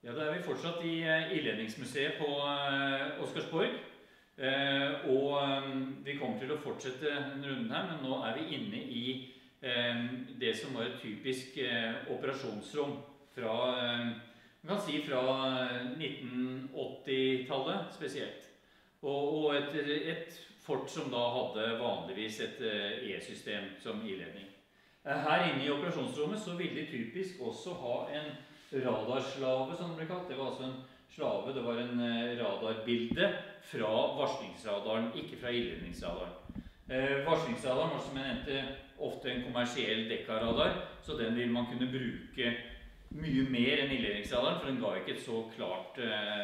Ja, da vi fortsatt i Ildledningsmuseet på Oscarsborg, og vi kommer til å fortsette denne runden her, men nå vi inne i det som var et typisk operasjonsrom fra, man kan si fra 1980-tallet spesielt, og et fort som da hadde vanligvis et E-system som ildledning. Her inne i operasjonsrommet så ville de typisk også ha en radarslave, som det ble kalt. Det var altså en slave, det var en radarbilde fra varslingsradaren, ikke fra ildledningsradaren. Varslingsradaren var, som jeg nevnte, ofte en kommersiell dekkaradar, så den vil man kunne bruke mye mer enn ildledningsradaren, for den ga ikke et så klart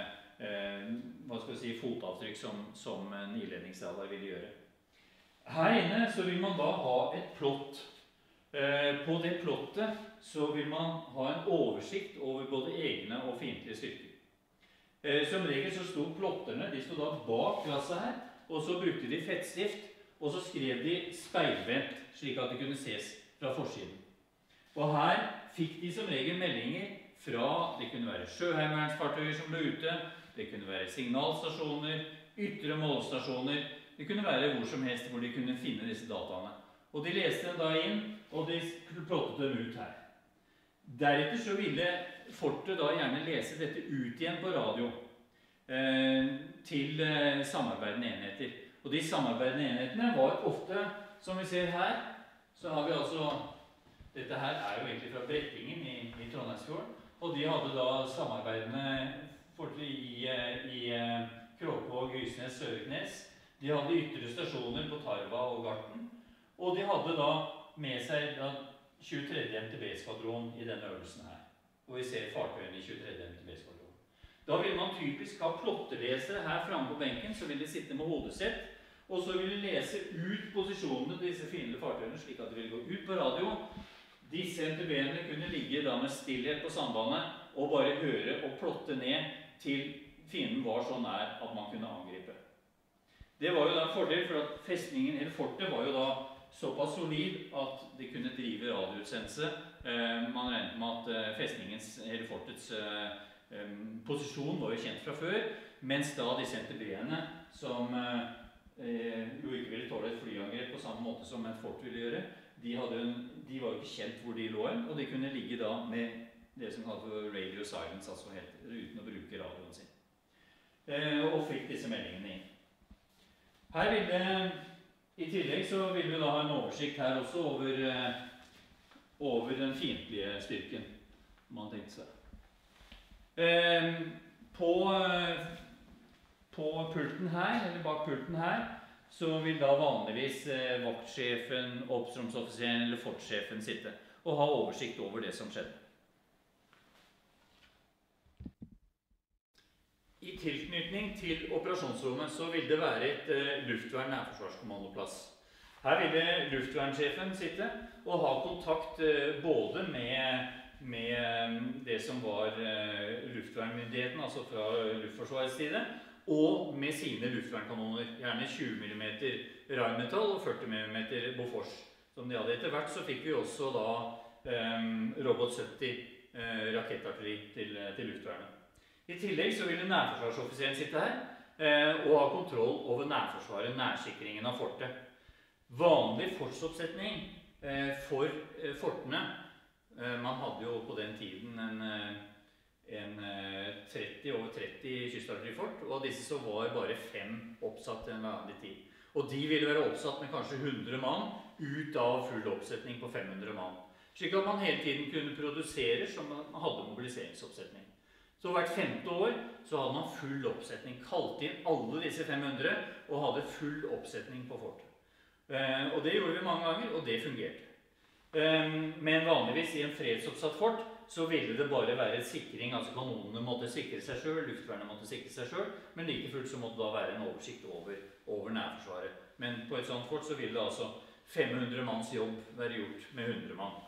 fotavtrykk som en ildledningsradar ville gjøre. Her inne så vil man da ha et plott. På det plottet så vil man ha en oversikt over både egne og fiendtlige styrker. Som regel så sto plotterne, de stod da bak glasset her, og så brukte de fettstift, og så skrev de speilvendt, slik at det kunne ses fra forsiden. Og her fikk de som regel meldinger fra, det kunne være sjøheimevernsfartøyer som ble ute, det kunne være signalstasjoner, ytre målstasjoner, det kunne være hvor som helst hvor de kunne finne disse dataene. Og de leste dem da inn, og de plottet dem ut her. Deretter så ville fortet da gjerne lese dette ut igjen på radio til samarbeidende enheter. Og de samarbeidende enhetene var ofte, som vi ser her, så har vi altså, dette her jo egentlig fra Brettingen i Trondheimsfjorden, og de hadde da samarbeidende fortet i Kråkvåg, Gysnes, Søviknes. De hadde ytre stasjoner på Tarva og Garten. Og de hadde da med seg 23. MTB-skvadron i denne øvelsen her. Og vi ser fartøyene i 23. MTB-skvadron. Da vil man typisk ha plottelesere her fremme på benken, så vil de sitte med hodesett, og så vil de lese ut posisjonene til disse fiendtlige fartøyene, slik at de vil gå ut på radio. Disse MTB-ene kunne ligge da med stillhet på sambandet, og bare høre og plotte ned til fienden var så nær at man kunne angripe. Det var jo da en fordel, for at festningen, eller fortet, var jo da såpass solid at de kunne drive radioutsendelse. Man regnet med at festningens, eller fortets posisjon var jo kjent fra før, mens da disse NTB-ene, som jo ikke ville tåle et flyangrep på samme måte som et fort ville gjøre, de var jo ikke kjent hvor de lå, og de kunne ligge da med det som kalles radio silence, altså helt uten å bruke radioen sin. Og fikk disse meldingene inn. Her ville I tillegg så vil vi da ha en oversikt her også over den fiendtlige styrken, man tenkte seg. På pulten her, eller bak pulten her, så vil da vanligvis vaktsjefen, oppstrømsoffiseren eller fortsjefen sitte og ha oversikt over det som skjedde. I tilknytning til operasjonsrommet så vil det være et luftvern nærforsvarskommandoplass. Her vil luftvernsjefen sitte og ha kontakt både med det som var luftvernmyndigheten, altså fra Luftforsvarets side, og med sine luftværnkanoner, gjerne 20 mm Rheinmetall og 40 mm Bofors. Som de hadde etter hvert så fikk vi også da Robot 70 rakettartilleri til luftvernet. I tillegg så ville nærforsvarsoffiseren sitte her og ha kontroll over nærforsvaret, nærsikringen av fortet. Vanlig fortsoppsetning for fortene, man hadde jo på den tiden over 30 kystartillerifort, og av disse så var bare 5 oppsatt til en vanlig tid. Og de ville være oppsatt med kanskje 100 mann ut av full oppsetning på 500 mann. Slik at man hele tiden kunne produsere som man hadde mobiliseringsoppsetning. Så hvert 5. år så hadde man full oppsetning, kalte inn alle disse 500 og hadde full oppsetning på fortet. Og det gjorde vi mange ganger, og det fungerte. Men vanligvis i en fredsoppsatt fort så ville det bare være sikring, altså kanonene måtte sikre seg selv, luftvernet måtte sikre seg selv, men like fullt så måtte det da være en oversikt over nærforsvaret. Men på et sånt fort så ville det altså 500 manns jobb være gjort med 100 mann.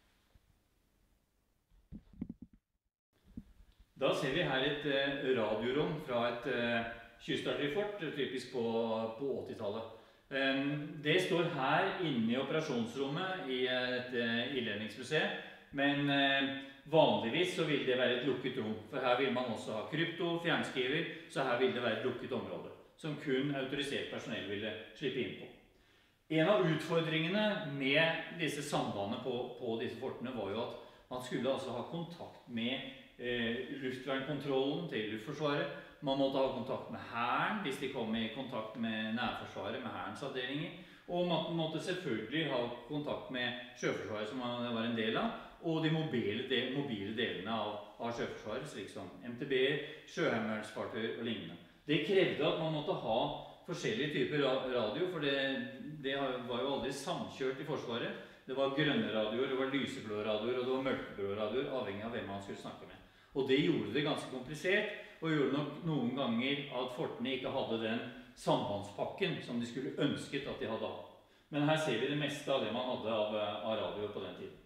Da ser vi her et radiorom fra et kystartillerifort, typisk på 80-tallet. Det står her inne i operasjonsrommet i et ildledningsmuseum, men vanligvis så vil det være et lukket rom, for her vil man også ha krypto, fjernskriver, så her vil det være et lukket område, som kun autorisert personell ville slippe inn på. En av utfordringene med disse sambandene på disse fortene var jo at man skulle altså ha kontakt med luftvernkontrollen til Luftforsvaret. Man måtte ha kontakt med Hæren hvis de kom i kontakt med nærforsvaret, med Hærens avdelinger. Og man måtte selvfølgelig ha kontakt med Sjøforsvaret, som man var en del av, og de mobile delene av Sjøforsvaret, slik som MTB, sjøheimevernsfartøy og lignende. Det krevde at man måtte ha forskjellige typer radio, for det var jo aldri samkjørt i Forsvaret. Det var grønne radioer, det var lyseblå radioer, og det var mørkeblå radioer, avhengig av hvem man skulle snakke med. Og det gjorde det ganske komplisert, og gjorde nok noen ganger at fortene ikke hadde den sambandspakken som de skulle ønsket at de hadde hatt. Men her ser vi det meste av det man hadde av radioer på den tiden.